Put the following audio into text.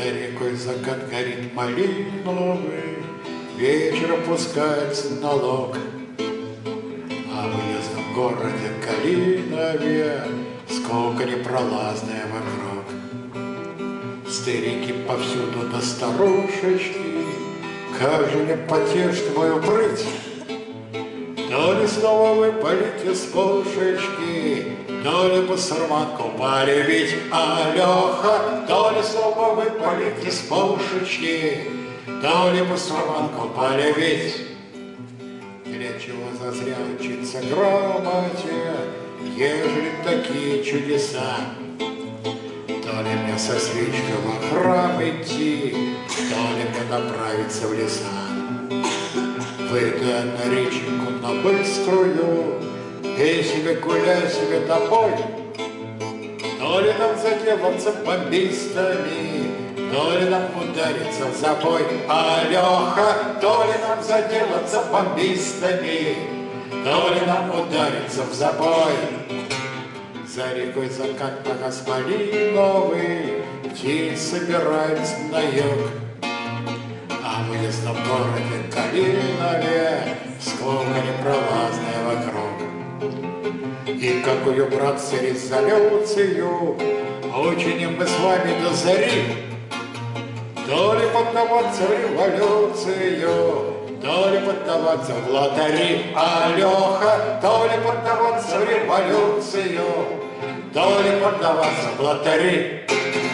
За рекой закат горит малиновый, вечер опускается на лог. А выездом в городе Калинове сколько непролазная вокруг. Старики повсюду да старушечки, как же мне потешит мою прыть. То ли снова выпалить из пушечки, то ли басурманку полюбить, Алёха, то ли снова выпалить из пушечки, то ли басурманку полюбить. Для чего зазря учиться грамоте, ежели такие чудеса? То ли мне со свечкой во храм идти, то ли мне направиться в леса. Выйду на реченьку на быструю, пей себе, гуляй себе домой. То ли нам заделаться бомбистами, то ли нам удариться в забой, Алёха, то ли нам заделаться бомбистами, то ли нам удариться в забой. За рекой закат погас малиновый, птицы собираются на юг. А в уездном городе Калинове сколько непролазная вокруг. И какую, братцы, резолюцию учиним мы с вами до зари. То ли поддаваться в революцию, то ли поддаваться в лотереи, Алёха, то ли поддаваться в революцию, то ли поддаваться в лотереи.